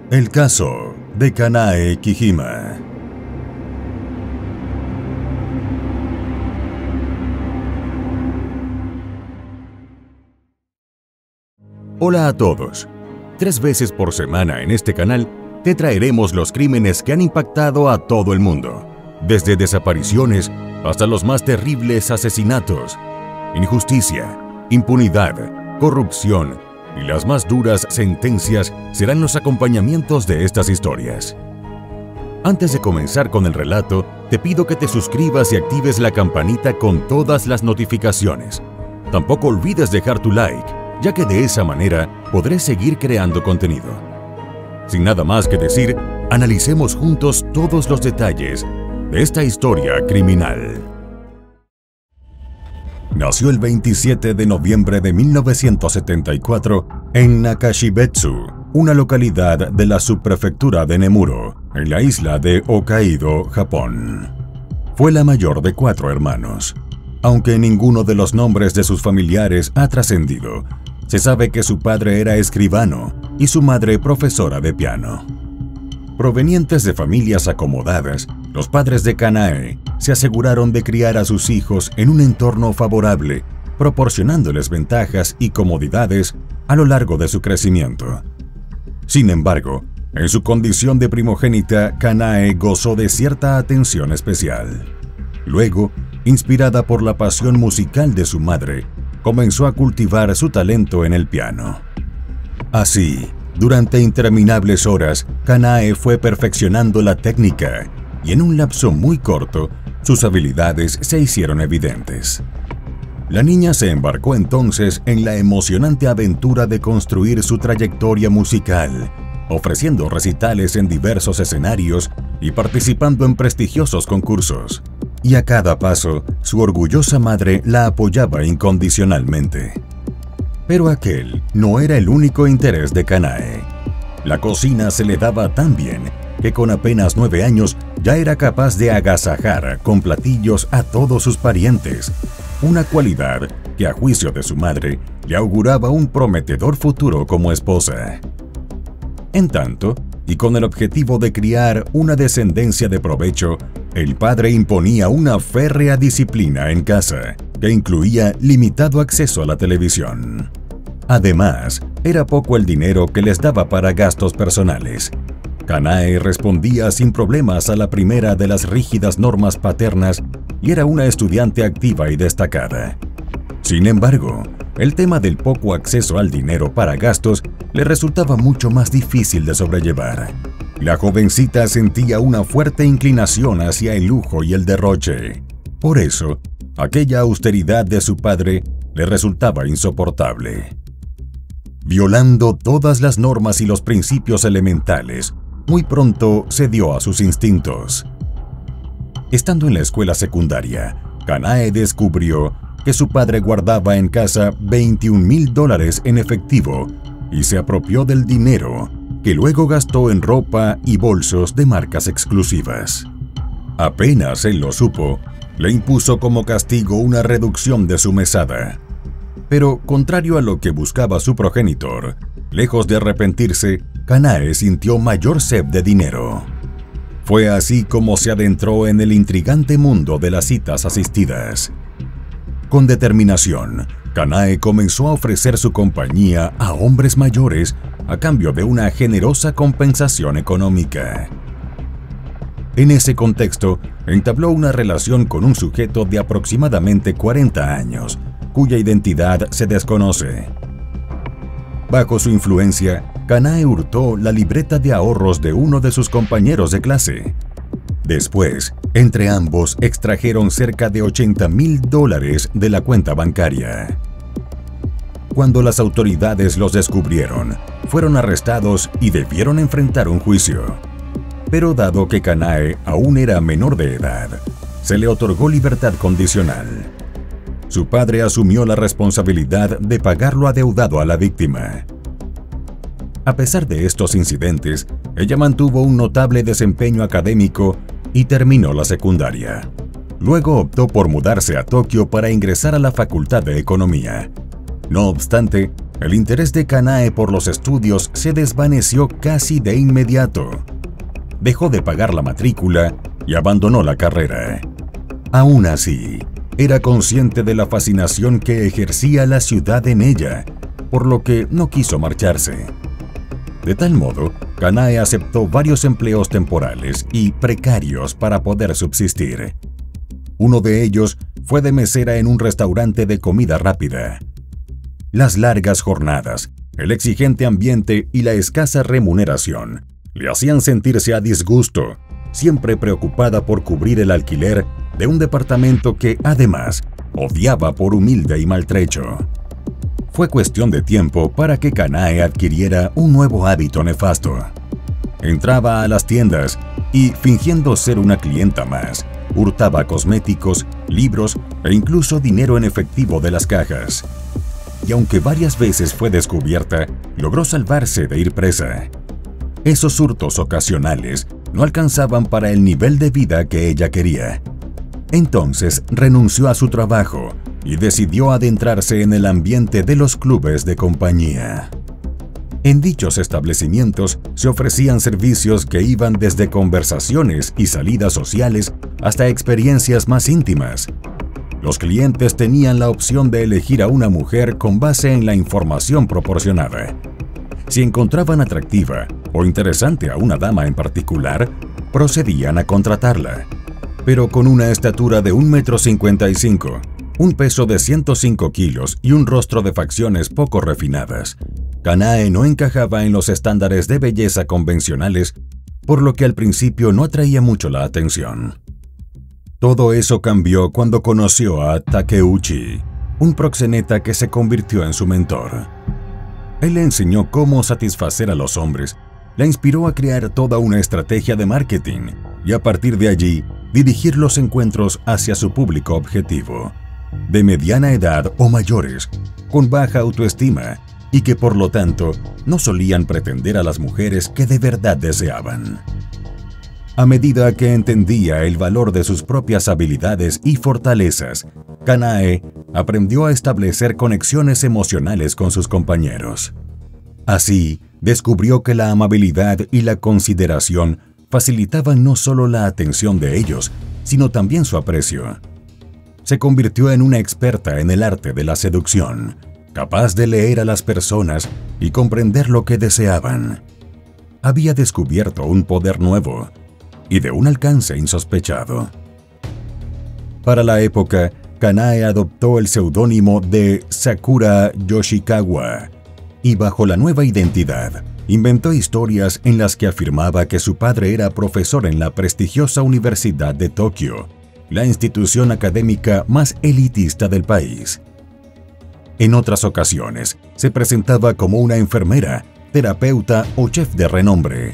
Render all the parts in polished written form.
El caso de Kanae Kijima. Hola a todos. 3 veces por semana en este canal te traeremos los crímenes que han impactado a todo el mundo, desde desapariciones hasta los más terribles asesinatos. Injusticia, impunidad, corrupción y las más duras sentencias serán los acompañamientos de estas historias. Antes de comenzar con el relato, te pido que te suscribas y actives la campanita con todas las notificaciones. Tampoco olvides dejar tu like, ya que de esa manera podré seguir creando contenido. Sin nada más que decir, analicemos juntos todos los detalles de esta historia criminal. Nació el 27 de noviembre de 1974 en Nakashibetsu, una localidad de la subprefectura de Nemuro, en la isla de Hokkaido, Japón. Fue la mayor de 4 hermanos. Aunque ninguno de los nombres de sus familiares ha trascendido, se sabe que su padre era escribano y su madre profesora de piano. Provenientes de familias acomodadas, los padres de Kanae se aseguraron de criar a sus hijos en un entorno favorable, proporcionándoles ventajas y comodidades a lo largo de su crecimiento. Sin embargo, en su condición de primogénita, Kanae gozó de cierta atención especial. Luego, inspirada por la pasión musical de su madre, comenzó a cultivar su talento en el piano. Así, durante interminables horas, Kanae fue perfeccionando la técnica y en un lapso muy corto, sus habilidades se hicieron evidentes. La niña se embarcó entonces en la emocionante aventura de construir su trayectoria musical, ofreciendo recitales en diversos escenarios y participando en prestigiosos concursos. Y a cada paso, su orgullosa madre la apoyaba incondicionalmente. Pero aquel no era el único interés de Kanae. La cocina se le daba tan bien que con apenas 9 años ya era capaz de agasajar con platillos a todos sus parientes, una cualidad que a juicio de su madre le auguraba un prometedor futuro como esposa. En tanto, y con el objetivo de criar una descendencia de provecho, el padre imponía una férrea disciplina en casa, que incluía limitado acceso a la televisión. Además, era poco el dinero que les daba para gastos personales. Kanae respondía sin problemas a la primera de las rígidas normas paternas y era una estudiante activa y destacada. Sin embargo, el tema del poco acceso al dinero para gastos le resultaba mucho más difícil de sobrellevar. La jovencita sentía una fuerte inclinación hacia el lujo y el derroche. Por eso, aquella austeridad de su padre le resultaba insoportable. Violando todas las normas y los principios elementales, muy pronto cedió a sus instintos. Estando en la escuela secundaria, Kanae descubrió que su padre guardaba en casa $21,000 en efectivo y se apropió del dinero, que luego gastó en ropa y bolsos de marcas exclusivas. Apenas él lo supo, le impuso como castigo una reducción de su mesada. Pero, contrario a lo que buscaba su progenitor, lejos de arrepentirse, Kanae sintió mayor sed de dinero. Fue así como se adentró en el intrigante mundo de las citas asistidas. Con determinación, Kanae comenzó a ofrecer su compañía a hombres mayores a cambio de una generosa compensación económica. En ese contexto, entabló una relación con un sujeto de aproximadamente 40 años, cuya identidad se desconoce. Bajo su influencia, Kanae hurtó la libreta de ahorros de uno de sus compañeros de clase. Después, entre ambos extrajeron cerca de $80,000 de la cuenta bancaria. Cuando las autoridades los descubrieron, fueron arrestados y debieron enfrentar un juicio. Pero dado que Kanae aún era menor de edad, se le otorgó libertad condicional. Su padre asumió la responsabilidad de pagar lo adeudado a la víctima. A pesar de estos incidentes, ella mantuvo un notable desempeño académico y terminó la secundaria. Luego optó por mudarse a Tokio para ingresar a la Facultad de Economía. No obstante, el interés de Kanae por los estudios se desvaneció casi de inmediato. Dejó de pagar la matrícula y abandonó la carrera. Aún así, era consciente de la fascinación que ejercía la ciudad en ella, por lo que no quiso marcharse. De tal modo, Kanae aceptó varios empleos temporales y precarios para poder subsistir. Uno de ellos fue de mesera en un restaurante de comida rápida. Las largas jornadas, el exigente ambiente y la escasa remuneración le hacían sentirse a disgusto, siempre preocupada por cubrir el alquiler de un departamento que, además, odiaba por humilde y maltrecho. Fue cuestión de tiempo para que Kanae adquiriera un nuevo hábito nefasto. Entraba a las tiendas y, fingiendo ser una clienta más, hurtaba cosméticos, libros e incluso dinero en efectivo de las cajas. Y aunque varias veces fue descubierta, logró salvarse de ir presa. Esos hurtos ocasionales no alcanzaban para el nivel de vida que ella quería. Entonces renunció a su trabajo y decidió adentrarse en el ambiente de los clubes de compañía. En dichos establecimientos se ofrecían servicios que iban desde conversaciones y salidas sociales hasta experiencias más íntimas. Los clientes tenían la opción de elegir a una mujer con base en la información proporcionada. Si encontraban atractiva o interesante a una dama en particular, procedían a contratarla. Pero con una estatura de 1,55 m, un peso de 105 kilos y un rostro de facciones poco refinadas, Kanae no encajaba en los estándares de belleza convencionales, por lo que al principio no atraía mucho la atención. Todo eso cambió cuando conoció a Takeuchi, un proxeneta que se convirtió en su mentor. Él le enseñó cómo satisfacer a los hombres, la inspiró a crear toda una estrategia de marketing y a partir de allí dirigir los encuentros hacia su público objetivo, de mediana edad o mayores, con baja autoestima y que por lo tanto no solían pretender a las mujeres que de verdad deseaban. A medida que entendía el valor de sus propias habilidades y fortalezas, Kanae aprendió a establecer conexiones emocionales con sus compañeros. Así, descubrió que la amabilidad y la consideración facilitaban no solo la atención de ellos, sino también su aprecio. Se convirtió en una experta en el arte de la seducción, capaz de leer a las personas y comprender lo que deseaban. Había descubierto un poder nuevo y de un alcance insospechado. Para la época, Kanae adoptó el seudónimo de Sakura Yoshikawa y bajo la nueva identidad, inventó historias en las que afirmaba que su padre era profesor en la prestigiosa Universidad de Tokio, la institución académica más elitista del país. En otras ocasiones, se presentaba como una enfermera, terapeuta o chef de renombre.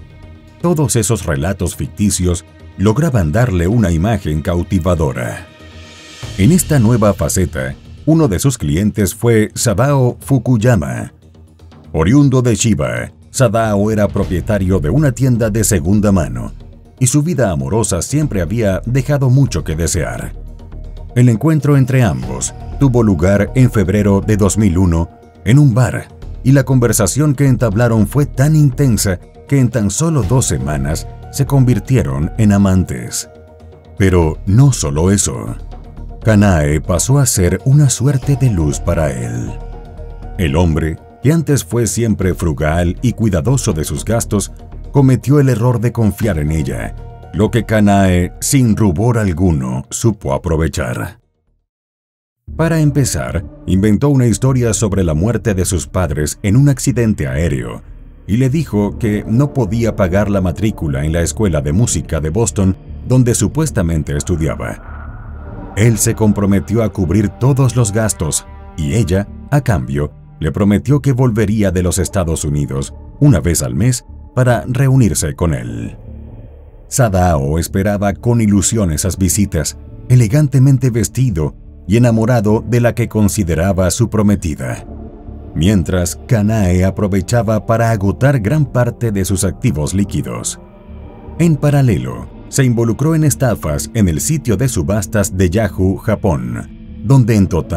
Todos esos relatos ficticios lograban darle una imagen cautivadora. En esta nueva faceta, uno de sus clientes fue Sadao Fukuyama. Oriundo de Chiba, Sadao era propietario de una tienda de segunda mano, y su vida amorosa siempre había dejado mucho que desear. El encuentro entre ambos tuvo lugar en febrero de 2001 en un bar, y la conversación que entablaron fue tan intensa que en tan solo 2 semanas se convirtieron en amantes. Pero no solo eso. Kanae pasó a ser una suerte de luz para él. El hombre, que antes fue siempre frugal y cuidadoso de sus gastos, cometió el error de confiar en ella, lo que Kanae, sin rubor alguno, supo aprovechar. Para empezar, inventó una historia sobre la muerte de sus padres en un accidente aéreo y le dijo que no podía pagar la matrícula en la escuela de música de Boston donde supuestamente estudiaba. Él se comprometió a cubrir todos los gastos y ella, a cambio, le prometió que volvería de los Estados Unidos una vez al mes para reunirse con él. Sadao esperaba con ilusión esas visitas, elegantemente vestido y enamorado de la que consideraba su prometida, mientras Kanae aprovechaba para agotar gran parte de sus activos líquidos. En paralelo, se involucró en estafas en el sitio de subastas de Yahoo, Japón, donde en total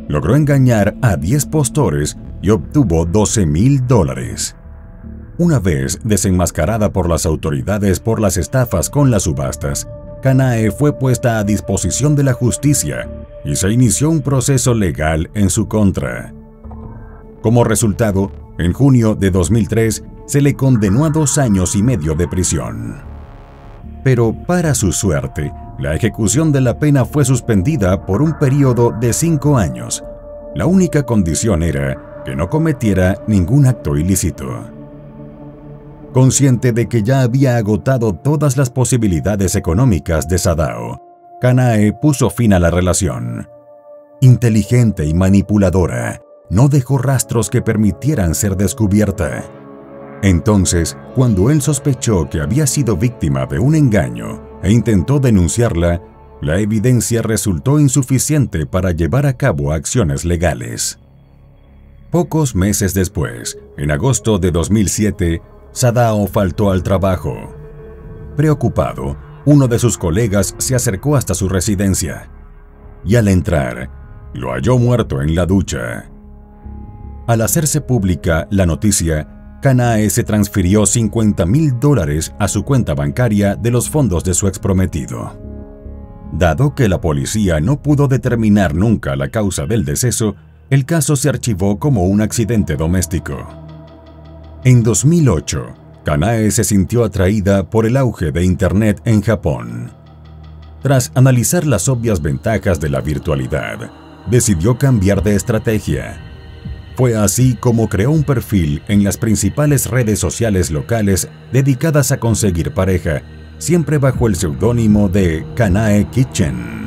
logró engañar a 10 postores y obtuvo $12,000. Una vez desenmascarada por las autoridades por las estafas con las subastas, Kanae fue puesta a disposición de la justicia y se inició un proceso legal en su contra. Como resultado, en junio de 2003 se le condenó a 2 años y medio de prisión. Pero para su suerte, la ejecución de la pena fue suspendida por un periodo de 5 años. La única condición era que no cometiera ningún acto ilícito. Consciente de que ya había agotado todas las posibilidades económicas de Sadao, Kanae puso fin a la relación. Inteligente y manipuladora, no dejó rastros que permitieran ser descubierta. Entonces, cuando él sospechó que había sido víctima de un engaño e intentó denunciarla, la evidencia resultó insuficiente para llevar a cabo acciones legales. Pocos meses después, en agosto de 2007, Sadao faltó al trabajo. Preocupado, uno de sus colegas se acercó hasta su residencia y al entrar, lo halló muerto en la ducha. Al hacerse pública la noticia, Kanae se transfirió $50,000 a su cuenta bancaria de los fondos de su exprometido. Dado que la policía no pudo determinar nunca la causa del deceso, el caso se archivó como un accidente doméstico. En 2008, Kanae se sintió atraída por el auge de Internet en Japón. Tras analizar las obvias ventajas de la virtualidad, decidió cambiar de estrategia. Fue así como creó un perfil en las principales redes sociales locales dedicadas a conseguir pareja, siempre bajo el seudónimo de Kanae Kitchen.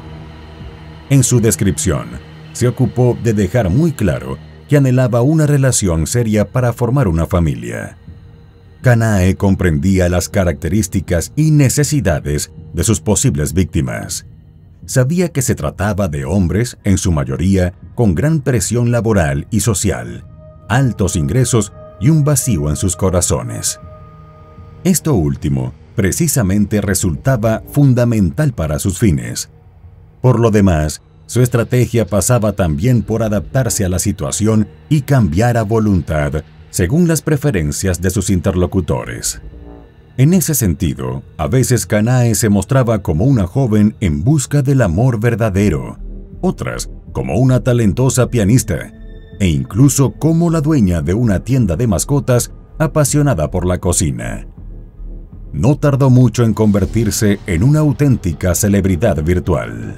En su descripción, se ocupó de dejar muy claro que anhelaba una relación seria para formar una familia. Kanae comprendía las características y necesidades de sus posibles víctimas. Sabía que se trataba de hombres, en su mayoría, con gran presión laboral y social, altos ingresos y un vacío en sus corazones. Esto último, precisamente, resultaba fundamental para sus fines. Por lo demás, su estrategia pasaba también por adaptarse a la situación y cambiar a voluntad, según las preferencias de sus interlocutores. En ese sentido, a veces Kanae se mostraba como una joven en busca del amor verdadero, otras como una talentosa pianista, e incluso como la dueña de una tienda de mascotas apasionada por la cocina. No tardó mucho en convertirse en una auténtica celebridad virtual.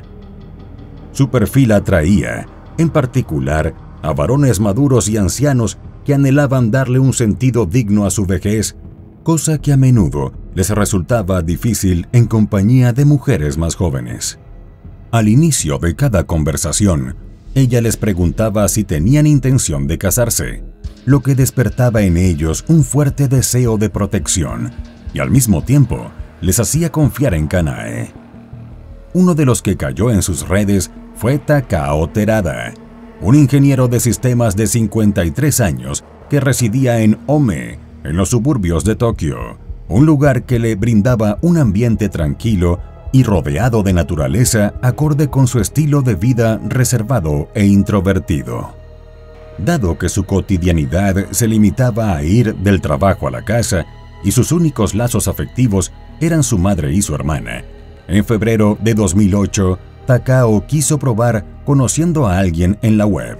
Su perfil atraía, en particular, a varones maduros y ancianos que anhelaban darle un sentido digno a su vejez, cosa que a menudo les resultaba difícil en compañía de mujeres más jóvenes. Al inicio de cada conversación, ella les preguntaba si tenían intención de casarse, lo que despertaba en ellos un fuerte deseo de protección y al mismo tiempo les hacía confiar en Kanae. Uno de los que cayó en sus redes fue Takao Terada, un ingeniero de sistemas de 53 años que residía en Ome, en los suburbios de Tokio, un lugar que le brindaba un ambiente tranquilo y rodeado de naturaleza acorde con su estilo de vida reservado e introvertido. Dado que su cotidianidad se limitaba a ir del trabajo a la casa y sus únicos lazos afectivos eran su madre y su hermana, en febrero de 2008, Takao quiso probar conociendo a alguien en la web.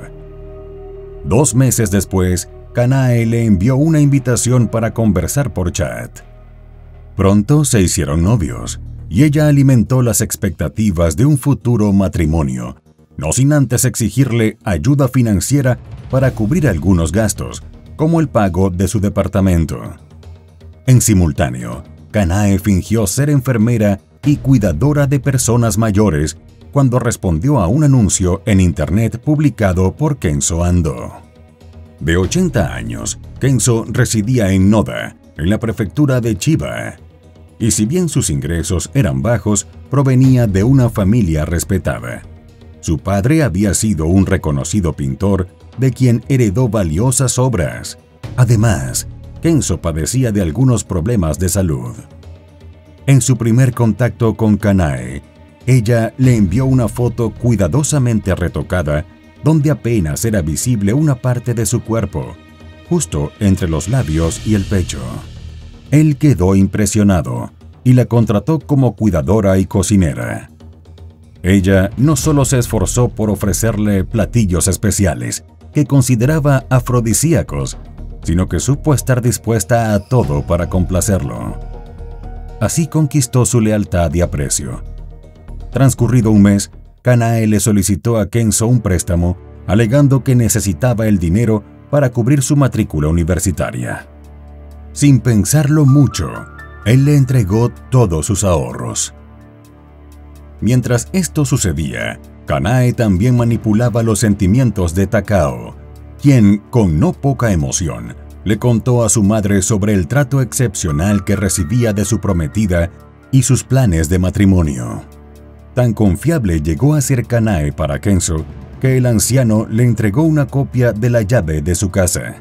2 meses después, Kanae le envió una invitación para conversar por chat. Pronto se hicieron novios, y ella alimentó las expectativas de un futuro matrimonio, no sin antes exigirle ayuda financiera para cubrir algunos gastos, como el pago de su departamento. En simultáneo, Kanae fingió ser enfermera y cuidadora de personas mayores cuando respondió a un anuncio en internet publicado por Kenzo Ando. De 80 años, Kenzo residía en Noda, en la prefectura de Chiba, y si bien sus ingresos eran bajos, provenía de una familia respetada. Su padre había sido un reconocido pintor de quien heredó valiosas obras. Además, Kenzo padecía de algunos problemas de salud. En su primer contacto con Kanae, ella le envió una foto cuidadosamente retocada donde apenas era visible una parte de su cuerpo, justo entre los labios y el pecho. Él quedó impresionado y la contrató como cuidadora y cocinera. Ella no solo se esforzó por ofrecerle platillos especiales que consideraba afrodisíacos, sino que supo estar dispuesta a todo para complacerlo. Así conquistó su lealtad y aprecio. Transcurrido un mes, Kanae le solicitó a Kenzo un préstamo, alegando que necesitaba el dinero para cubrir su matrícula universitaria. Sin pensarlo mucho, él le entregó todos sus ahorros. Mientras esto sucedía, Kanae también manipulaba los sentimientos de Takao, quien, con no poca emoción, le contó a su madre sobre el trato excepcional que recibía de su prometida y sus planes de matrimonio. Tan confiable llegó a ser Kanae para Kenzo que el anciano le entregó una copia de la llave de su casa.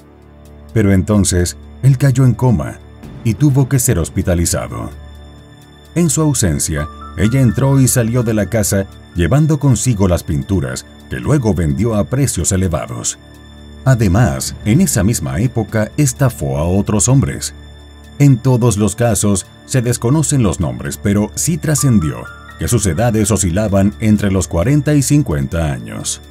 Pero entonces, él cayó en coma y tuvo que ser hospitalizado. En su ausencia, ella entró y salió de la casa llevando consigo las pinturas que luego vendió a precios elevados. Además, en esa misma época estafó a otros hombres. En todos los casos se desconocen los nombres, pero sí trascendió que sus edades oscilaban entre los 40 y 50 años.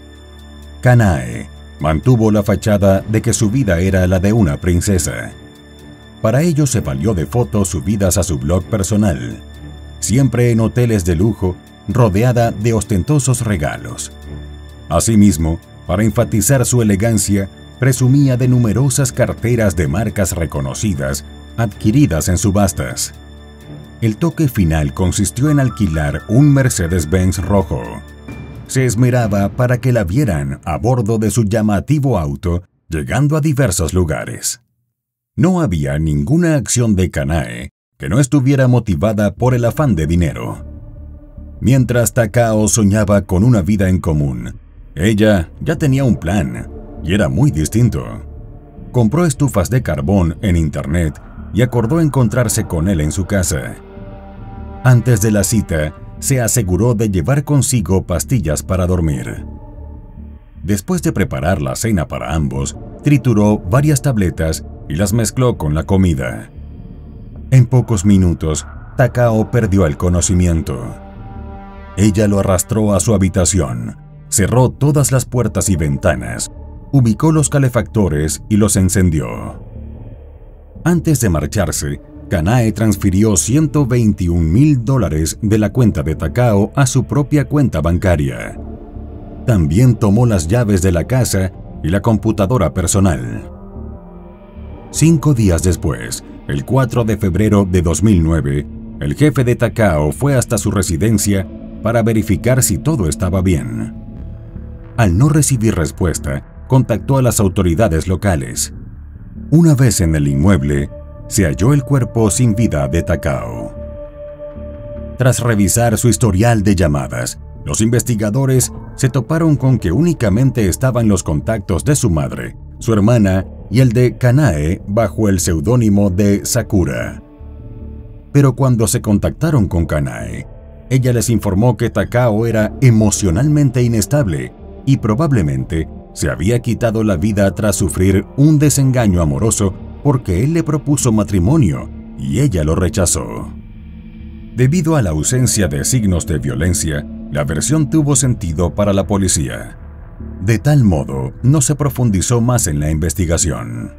Kanae mantuvo la fachada de que su vida era la de una princesa. Para ello se valió de fotos subidas a su blog personal, siempre en hoteles de lujo, rodeada de ostentosos regalos. Asimismo, para enfatizar su elegancia, presumía de numerosas carteras de marcas reconocidas adquiridas en subastas. El toque final consistió en alquilar un Mercedes-Benz rojo. Se esmeraba para que la vieran a bordo de su llamativo auto, llegando a diversos lugares. No había ninguna acción de Kanae que no estuviera motivada por el afán de dinero. Mientras Takao soñaba con una vida en común, ella ya tenía un plan, y era muy distinto. Compró estufas de carbón en internet y acordó encontrarse con él en su casa. Antes de la cita, se aseguró de llevar consigo pastillas para dormir. Después de preparar la cena para ambos, trituró varias tabletas y las mezcló con la comida. En pocos minutos, Takao perdió el conocimiento. Ella lo arrastró a su habitación, cerró todas las puertas y ventanas, ubicó los calefactores y los encendió. Antes de marcharse, Kanae transfirió $121,000 de la cuenta de Takao a su propia cuenta bancaria. También tomó las llaves de la casa y la computadora personal. 5 días después, el 4 de febrero de 2009, el jefe de Takao fue hasta su residencia para verificar si todo estaba bien. Al no recibir respuesta, contactó a las autoridades locales. Una vez en el inmueble, se halló el cuerpo sin vida de Takao. Tras revisar su historial de llamadas, los investigadores se toparon con que únicamente estaban los contactos de su madre, su hermana y el de Kanae bajo el seudónimo de Sakura. Pero cuando se contactaron con Kanae, ella les informó que Takao era emocionalmente inestable y probablemente se había quitado la vida tras sufrir un desengaño amoroso porque él le propuso matrimonio y ella lo rechazó. Debido a la ausencia de signos de violencia, la versión tuvo sentido para la policía. De tal modo, no se profundizó más en la investigación.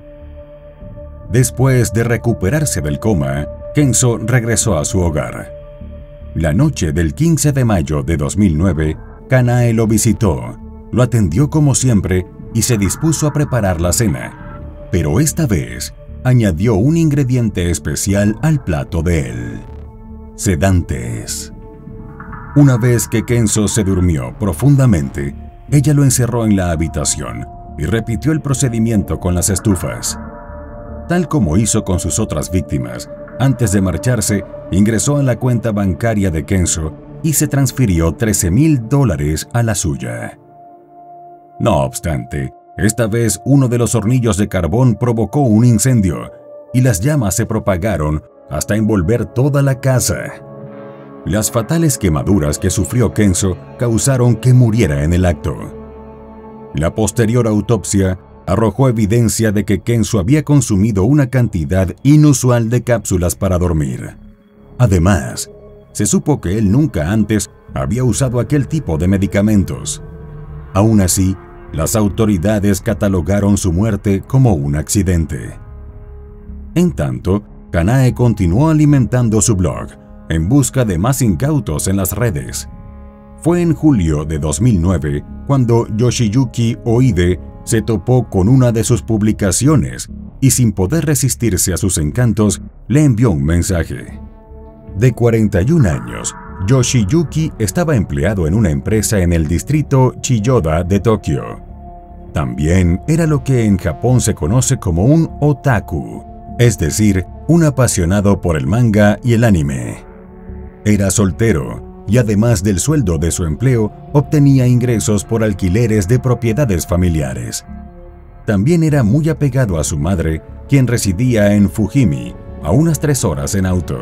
Después de recuperarse del coma, Kenzo regresó a su hogar. La noche del 15 de mayo de 2009, Kanae lo visitó, lo atendió como siempre y se dispuso a preparar la cena. Pero esta vez añadió un ingrediente especial al plato de él: sedantes. Una vez que Kenzo se durmió profundamente, ella lo encerró en la habitación y repitió el procedimiento con las estufas. Tal como hizo con sus otras víctimas, antes de marcharse, ingresó en la cuenta bancaria de Kenzo y se transfirió $13,000 a la suya. No obstante, esta vez uno de los hornillos de carbón provocó un incendio y las llamas se propagaron hasta envolver toda la casa. Las fatales quemaduras que sufrió Kenzo causaron que muriera en el acto. La posterior autopsia arrojó evidencia de que Kenzo había consumido una cantidad inusual de cápsulas para dormir. Además, se supo que él nunca antes había usado aquel tipo de medicamentos. Aún así, las autoridades catalogaron su muerte como un accidente. En tanto, Kanae continuó alimentando su blog en busca de más incautos en las redes. Fue en julio de 2009 cuando Yoshiyuki Oide se topó con una de sus publicaciones y, sin poder resistirse a sus encantos, le envió un mensaje. De 41 años, Yoshiyuki estaba empleado en una empresa en el distrito Chiyoda de Tokio. También era lo que en Japón se conoce como un otaku, es decir, un apasionado por el manga y el anime. Era soltero y, además del sueldo de su empleo, obtenía ingresos por alquileres de propiedades familiares. También era muy apegado a su madre, quien residía en Fujimi, a unas 3 horas en auto.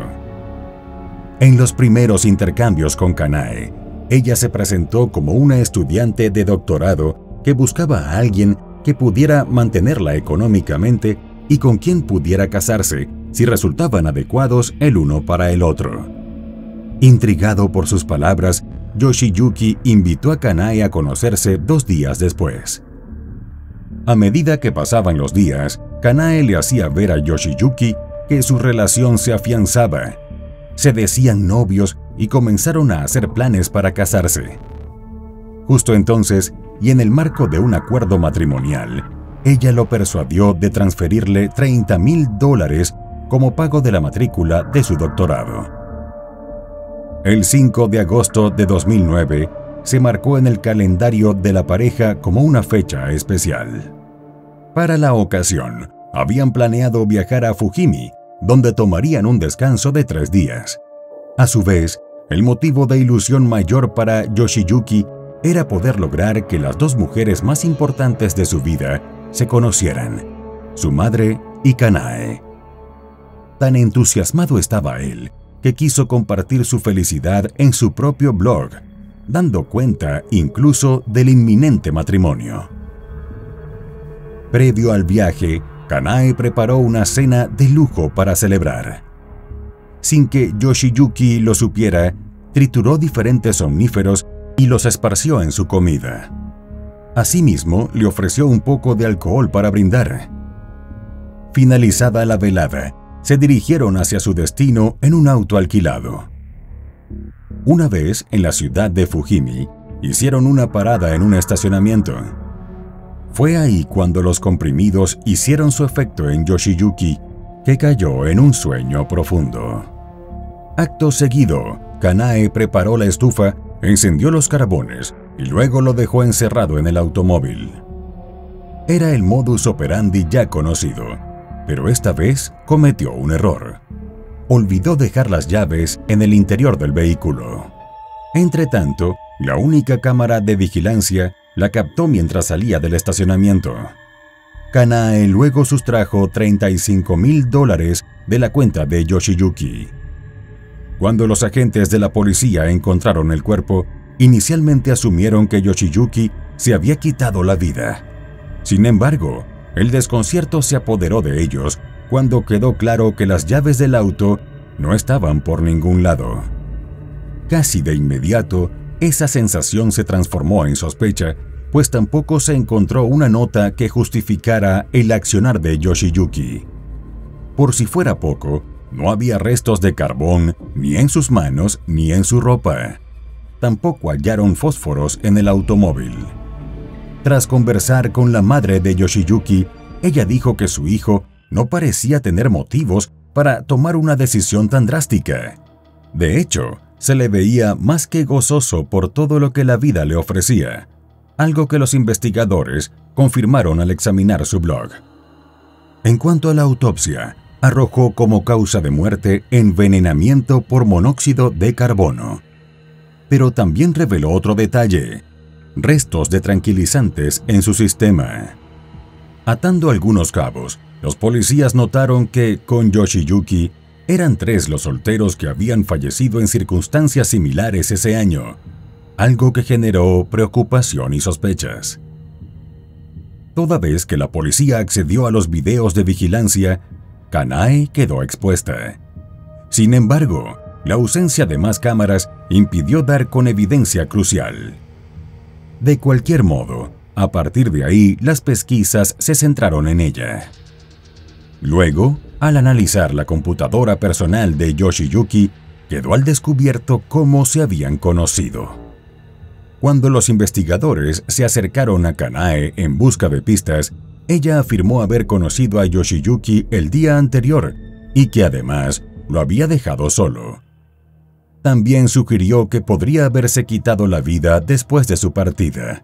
En los primeros intercambios con Kanae, ella se presentó como una estudiante de doctorado que buscaba a alguien que pudiera mantenerla económicamente y con quien pudiera casarse si resultaban adecuados el uno para el otro. Intrigado por sus palabras, Yoshiyuki invitó a Kanae a conocerse 2 días después. A medida que pasaban los días, Kanae le hacía ver a Yoshiyuki que su relación se afianzaba. Se decían novios y comenzaron a hacer planes para casarse. Justo entonces, y en el marco de un acuerdo matrimonial, ella lo persuadió de transferirle $30,000 como pago de la matrícula de su doctorado. El 5 de agosto de 2009 se marcó en el calendario de la pareja como una fecha especial. Para la ocasión, habían planeado viajar a Fujimi, donde tomarían un descanso de 3 días. A su vez, el motivo de ilusión mayor para Yoshiyuki era poder lograr que las 2 mujeres más importantes de su vida se conocieran, su madre y Kanae. Tan entusiasmado estaba él que quiso compartir su felicidad en su propio blog, dando cuenta incluso del inminente matrimonio. Previo al viaje, Kanae preparó una cena de lujo para celebrar. Sin que Yoshiyuki lo supiera, trituró diferentes somníferos y los esparció en su comida. Asimismo, le ofreció un poco de alcohol para brindar. Finalizada la velada, se dirigieron hacia su destino en un auto alquilado. Una vez en la ciudad de Fujimi, hicieron una parada en un estacionamiento. Fue ahí cuando los comprimidos hicieron su efecto en Yoshiyuki, que cayó en un sueño profundo. Acto seguido, Kanae preparó la estufa, encendió los carbones y luego lo dejó encerrado en el automóvil. Era el modus operandi ya conocido, pero esta vez cometió un error. Olvidó dejar las llaves en el interior del vehículo. Entretanto, la única cámara de vigilancia la captó mientras salía del estacionamiento. Kanae luego sustrajo $35,000 de la cuenta de Yoshiyuki. Cuando los agentes de la policía encontraron el cuerpo, inicialmente asumieron que Yoshiyuki se había quitado la vida. Sin embargo, el desconcierto se apoderó de ellos cuando quedó claro que las llaves del auto no estaban por ningún lado. Casi de inmediato, esa sensación se transformó en sospecha, pues tampoco se encontró una nota que justificara el accionar de Yoshiyuki. Por si fuera poco, no había restos de carbón ni en sus manos ni en su ropa. Tampoco hallaron fósforos en el automóvil. Tras conversar con la madre de Yoshiyuki, ella dijo que su hijo no parecía tener motivos para tomar una decisión tan drástica. De hecho, se le veía más que gozoso por todo lo que la vida le ofrecía, algo que los investigadores confirmaron al examinar su blog. En cuanto a la autopsia, arrojó como causa de muerte envenenamiento por monóxido de carbono. Pero también reveló otro detalle: restos de tranquilizantes en su sistema. Atando algunos cabos, los policías notaron que, con Yoshiyuki, eran 3 los solteros que habían fallecido en circunstancias similares ese año, algo que generó preocupación y sospechas. Toda vez que la policía accedió a los videos de vigilancia, Kanae quedó expuesta. Sin embargo, la ausencia de más cámaras impidió dar con evidencia crucial. De cualquier modo, a partir de ahí, las pesquisas se centraron en ella. Luego, al analizar la computadora personal de Yoshiyuki, quedó al descubierto cómo se habían conocido. Cuando los investigadores se acercaron a Kanae en busca de pistas, ella afirmó haber conocido a Yoshiyuki el día anterior y que además lo había dejado solo. También sugirió que podría haberse quitado la vida después de su partida.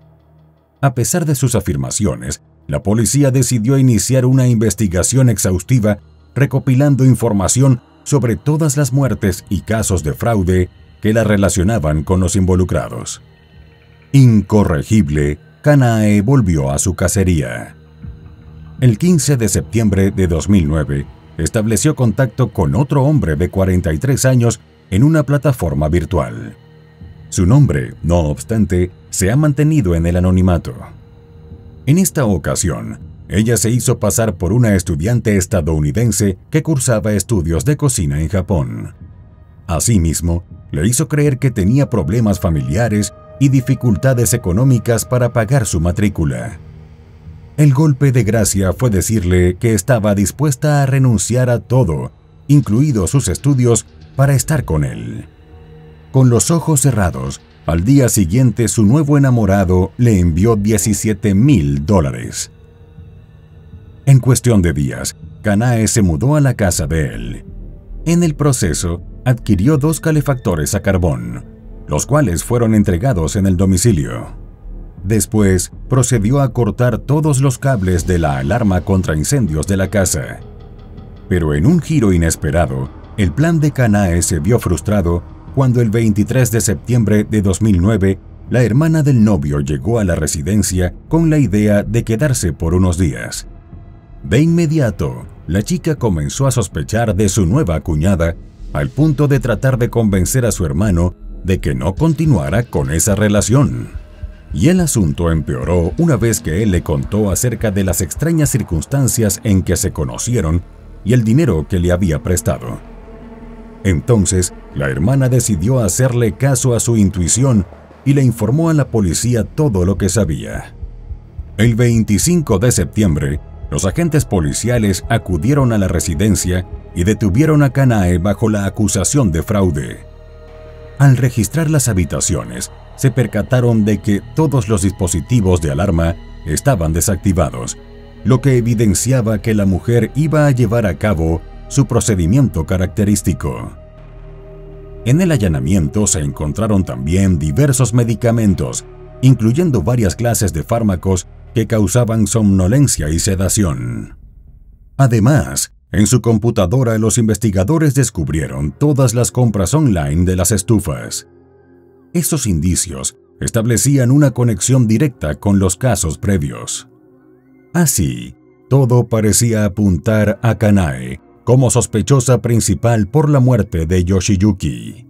A pesar de sus afirmaciones, la policía decidió iniciar una investigación exhaustiva recopilando información sobre todas las muertes y casos de fraude que la relacionaban con los involucrados. Incorregible, Kanae volvió a su cacería. El 15 de septiembre de 2009, estableció contacto con otro hombre de 43 años en una plataforma virtual. Su nombre, no obstante, se ha mantenido en el anonimato. En esta ocasión, ella se hizo pasar por una estudiante estadounidense que cursaba estudios de cocina en Japón. Asimismo, le hizo creer que tenía problemas familiares y dificultades económicas para pagar su matrícula. El golpe de gracia fue decirle que estaba dispuesta a renunciar a todo, incluidos sus estudios, para estar con él. Con los ojos cerrados, al día siguiente su nuevo enamorado le envió $17,000. En cuestión de días, Kanae se mudó a la casa de él. En el proceso, adquirió 2 calefactores a carbón, los cuales fueron entregados en el domicilio. Después, procedió a cortar todos los cables de la alarma contra incendios de la casa. Pero en un giro inesperado, el plan de Kanae se vio frustrado cuando el 23 de septiembre de 2009, la hermana del novio llegó a la residencia con la idea de quedarse por unos días. De inmediato, la chica comenzó a sospechar de su nueva cuñada, al punto de tratar de convencer a su hermano de que no continuara con esa relación. Y el asunto empeoró una vez que él le contó acerca de las extrañas circunstancias en que se conocieron y el dinero que le había prestado. Entonces, la hermana decidió hacerle caso a su intuición y le informó a la policía todo lo que sabía. El 25 de septiembre, los agentes policiales acudieron a la residencia y detuvieron a Kanae bajo la acusación de fraude. Al registrar las habitaciones, se percataron de que todos los dispositivos de alarma estaban desactivados, lo que evidenciaba que la mujer iba a llevar a cabo su procedimiento característico. En el allanamiento se encontraron también diversos medicamentos, incluyendo varias clases de fármacos que causaban somnolencia y sedación. Además, en su computadora los investigadores descubrieron todas las compras online de las estufas. Estos indicios establecían una conexión directa con los casos previos. Así, todo parecía apuntar a Kanae como sospechosa principal por la muerte de Yoshiyuki.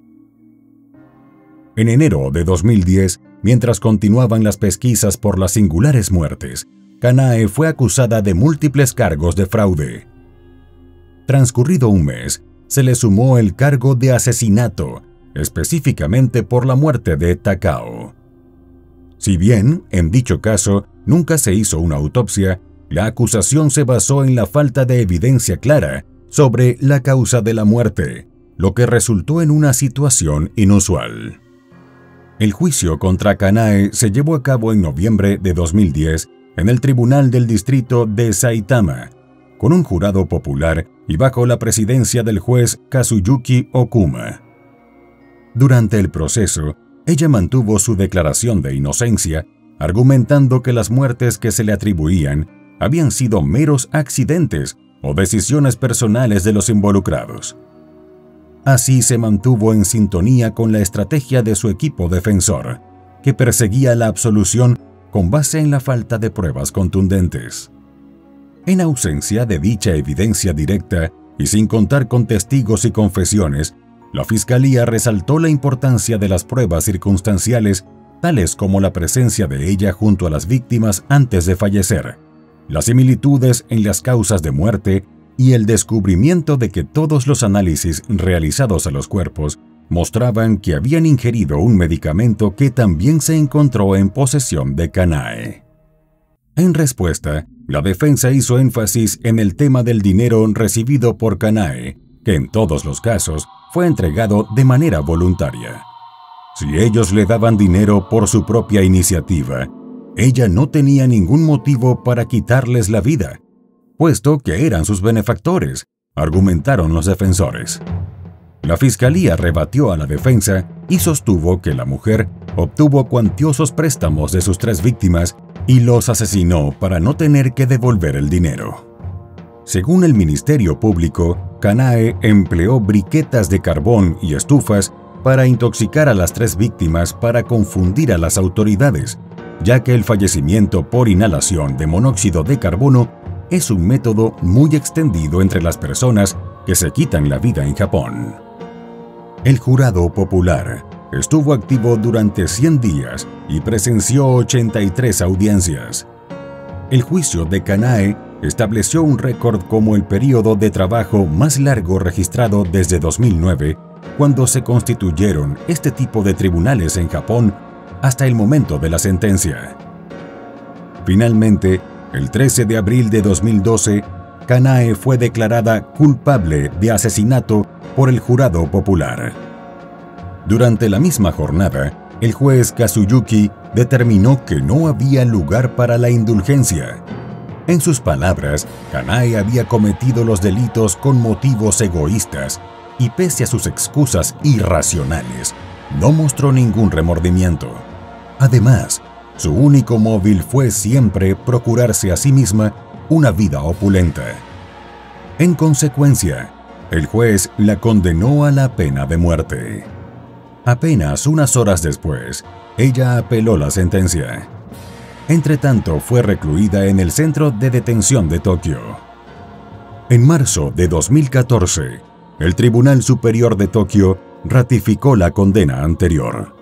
En enero de 2010, mientras continuaban las pesquisas por las singulares muertes, Kanae fue acusada de múltiples cargos de fraude. Transcurrido un mes, se le sumó el cargo de asesinato, específicamente por la muerte de Takao. Si bien, en dicho caso, nunca se hizo una autopsia, la acusación se basó en la falta de evidencia clara sobre la causa de la muerte, lo que resultó en una situación inusual. El juicio contra Kanae se llevó a cabo en noviembre de 2010 en el Tribunal del Distrito de Saitama, con un jurado popular y bajo la presidencia del juez Kazuyuki Okuma. Durante el proceso, ella mantuvo su declaración de inocencia, argumentando que las muertes que se le atribuían habían sido meros accidentes o decisiones personales de los involucrados. Así se mantuvo en sintonía con la estrategia de su equipo defensor, que perseguía la absolución con base en la falta de pruebas contundentes. En ausencia de dicha evidencia directa y sin contar con testigos y confesiones, la Fiscalía resaltó la importancia de las pruebas circunstanciales tales como la presencia de ella junto a las víctimas antes de fallecer, las similitudes en las causas de muerte y el descubrimiento de que todos los análisis realizados a los cuerpos mostraban que habían ingerido un medicamento que también se encontró en posesión de Kanae. En respuesta, la defensa hizo énfasis en el tema del dinero recibido por Kanae, que en todos los casos fue entregado de manera voluntaria. Si ellos le daban dinero por su propia iniciativa, ella no tenía ningún motivo para quitarles la vida, puesto que eran sus benefactores, argumentaron los defensores. La fiscalía rebatió a la defensa y sostuvo que la mujer obtuvo cuantiosos préstamos de sus 3 víctimas y los asesinó para no tener que devolver el dinero. Según el Ministerio Público, Kanae empleó briquetas de carbón y estufas para intoxicar a las 3 víctimas para confundir a las autoridades, ya que el fallecimiento por inhalación de monóxido de carbono es un método muy extendido entre las personas que se quitan la vida en Japón. El jurado popular estuvo activo durante 100 días y presenció 83 audiencias. El juicio de Kanae estableció un récord como el periodo de trabajo más largo registrado desde 2009, cuando se constituyeron este tipo de tribunales en Japón, hasta el momento de la sentencia. Finalmente, el 13 de abril de 2012, Kanae fue declarada culpable de asesinato por el jurado popular. Durante la misma jornada, el juez Kazuyuki determinó que no había lugar para la indulgencia. En sus palabras, Kanae había cometido los delitos con motivos egoístas y pese a sus excusas irracionales, no mostró ningún remordimiento. Además, su único móvil fue siempre procurarse a sí misma una vida opulenta. En consecuencia, el juez la condenó a la pena de muerte. Apenas unas horas después, ella apeló la sentencia. Entretanto, fue recluida en el Centro de Detención de Tokio. En marzo de 2014, el Tribunal Superior de Tokio ratificó la condena anterior.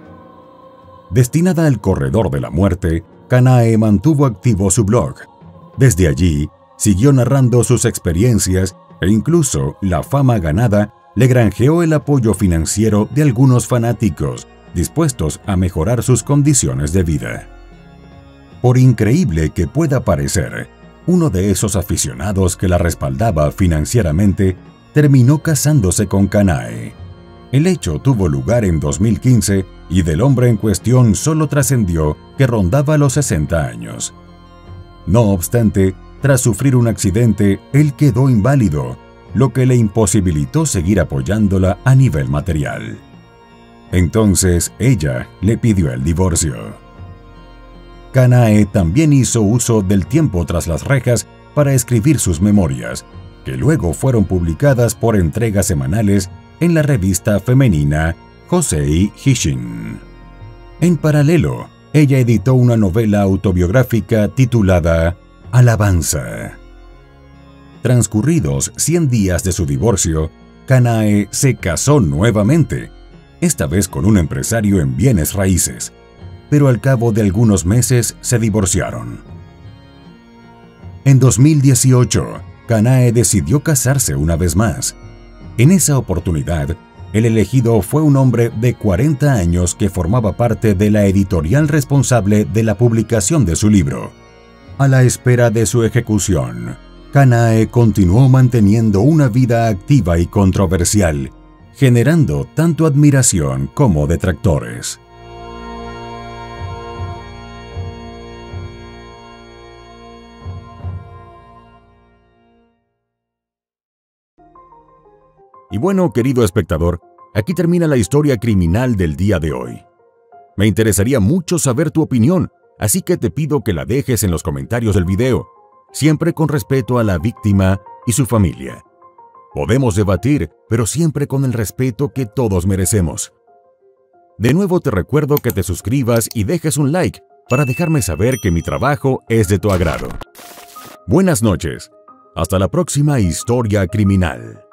Destinada al corredor de la muerte, Kanae mantuvo activo su blog. Desde allí, siguió narrando sus experiencias e incluso la fama ganada le granjeó el apoyo financiero de algunos fanáticos dispuestos a mejorar sus condiciones de vida. Por increíble que pueda parecer, uno de esos aficionados que la respaldaba financieramente terminó casándose con Kanae. El hecho tuvo lugar en 2015 y del hombre en cuestión solo trascendió que rondaba los 60 años. No obstante, tras sufrir un accidente, él quedó inválido, lo que le imposibilitó seguir apoyándola a nivel material. Entonces ella le pidió el divorcio. Kanae también hizo uso del tiempo tras las rejas para escribir sus memorias, que luego fueron publicadas por entregas semanales en la revista femenina Josei Hishin. En paralelo, ella editó una novela autobiográfica titulada Alabanza. Transcurridos 100 días de su divorcio, Kanae se casó nuevamente, esta vez con un empresario en bienes raíces, pero al cabo de algunos meses se divorciaron. En 2018, Kanae decidió casarse una vez más. En esa oportunidad, el elegido fue un hombre de 40 años que formaba parte de la editorial responsable de la publicación de su libro. A la espera de su ejecución, Kanae continuó manteniendo una vida activa y controversial, generando tanto admiración como detractores. Y bueno, querido espectador, aquí termina la historia criminal del día de hoy. Me interesaría mucho saber tu opinión, así que te pido que la dejes en los comentarios del video, siempre con respeto a la víctima y su familia. Podemos debatir, pero siempre con el respeto que todos merecemos. De nuevo te recuerdo que te suscribas y dejes un like para dejarme saber que mi trabajo es de tu agrado. Buenas noches. Hasta la próxima historia criminal.